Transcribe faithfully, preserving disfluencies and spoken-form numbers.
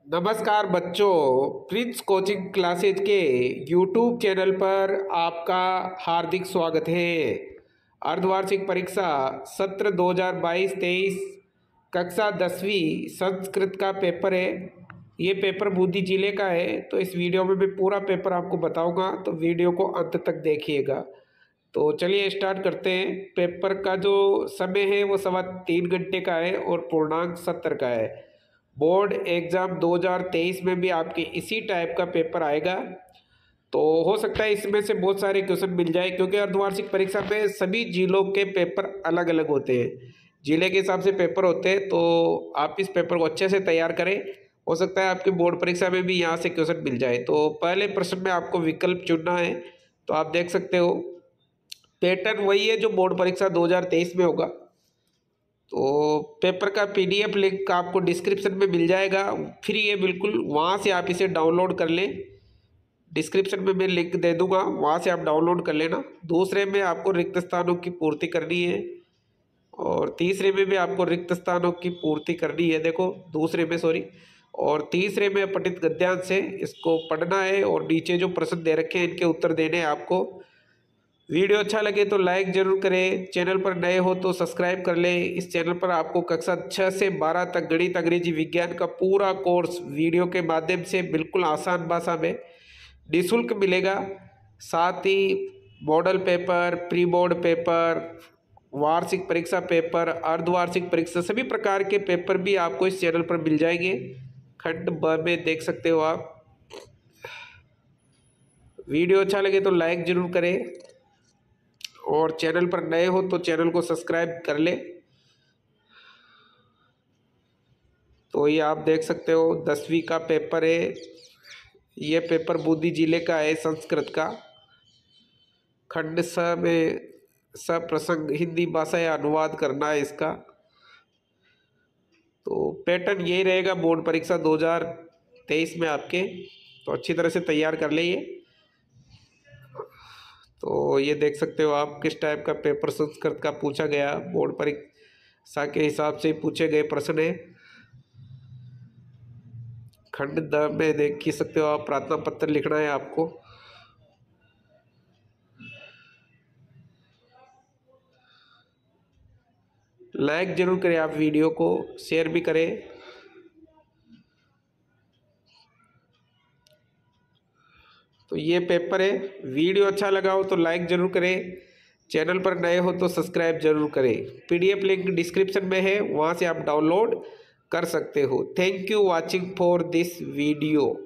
नमस्कार बच्चों, Prince coaching classes के यूट्यूब चैनल पर आपका हार्दिक स्वागत है। अर्धवार्षिक परीक्षा सत्र दो हज़ार बाईस तेईस कक्षा दसवीं संस्कृत का पेपर है। ये पेपर बूंदी जिले का है, तो इस वीडियो में मैं पूरा पेपर आपको बताऊंगा, तो वीडियो को अंत तक देखिएगा। तो चलिए स्टार्ट करते हैं। पेपर का जो समय है वो सवा तीन घंटे का है और पूर्णांक सत्तर का है। बोर्ड एग्ज़ाम दो हज़ार तेईस में भी आपके इसी टाइप का पेपर आएगा, तो हो सकता है इसमें से बहुत सारे क्वेश्चन मिल जाए, क्योंकि अर्धवार्षिक परीक्षा में सभी जिलों के पेपर अलग अलग होते हैं, जिले के हिसाब से पेपर होते हैं। तो आप इस पेपर को अच्छे से तैयार करें, हो सकता है आपकी बोर्ड परीक्षा में भी यहाँ से क्वेश्चन मिल जाए। तो पहले प्रश्न में आपको विकल्प चुनना है, तो आप देख सकते हो पैटर्न वही है जो बोर्ड परीक्षा दो हज़ार तेईस में होगा। तो पेपर का पीडीएफ लिंक आपको डिस्क्रिप्शन में मिल जाएगा, फ्री है बिल्कुल, वहाँ से आप इसे डाउनलोड कर लें। डिस्क्रिप्शन में मैं लिंक दे दूंगा, वहाँ से आप डाउनलोड कर लेना। दूसरे में आपको रिक्त स्थानों की पूर्ति करनी है और तीसरे में भी आपको रिक्त स्थानों की पूर्ति करनी है। देखो दूसरे में सॉरी और तीसरे में पठित गद्यांश है, इसको पढ़ना है और नीचे जो प्रश्न दे रखे हैं इनके उत्तर देने हैं आपको। वीडियो अच्छा लगे तो लाइक जरूर करें, चैनल पर नए हो तो सब्सक्राइब कर लें। इस चैनल पर आपको कक्षा छः से बारह तक गणित अंग्रेजी विज्ञान का पूरा कोर्स वीडियो के माध्यम से बिल्कुल आसान भाषा में निःशुल्क मिलेगा। साथ ही model paper, pre board paper, वार्षिक परीक्षा पेपर, अर्धवार्षिक परीक्षा, सभी प्रकार के पेपर भी आपको इस चैनल पर मिल जाएंगे। खंड ब में देख सकते हो आप। वीडियो अच्छा लगे तो लाइक जरूर करें और चैनल पर नए हो तो चैनल को सब्सक्राइब कर ले। तो ये आप देख सकते हो दसवीं का पेपर है, ये पेपर बूंदी जिले का है संस्कृत का। खंड स में सप्रसंग हिंदी भाषा या अनुवाद करना है इसका। तो पैटर्न यही रहेगा बोर्ड परीक्षा दो हज़ार तेईस में आपके, तो अच्छी तरह से तैयार कर लिए। तो ये देख सकते हो आप किस टाइप का पेपर संस्कृत का पूछा गया, बोर्ड परीक्षा के हिसाब से पूछे गए प्रश्न है। खंड द में देख सकते हो आप, प्रार्थना पत्र लिखना है आपको। लाइक जरूर करें आप, वीडियो को शेयर भी करें। तो ये पेपर है, वीडियो अच्छा लगा हो तो लाइक जरूर करें, चैनल पर नए हो तो सब्सक्राइब जरूर करें। पीडीएफ लिंक डिस्क्रिप्शन में है, वहाँ से आप डाउनलोड कर सकते हो। Thank you watching for this video.